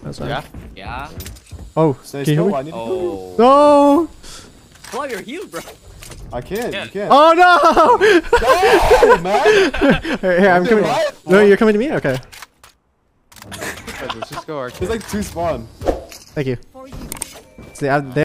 That's fine. Yeah. Yeah. Oh, Stay can you still. hear I me? need to Oh. No! Blow your heal, bro. I can't. You can't. Oh no! No, man. Here, I'm coming. What? No, you're coming to me? Okay. Let's just go arcade. There's like 2 spawn. Thank you. See, they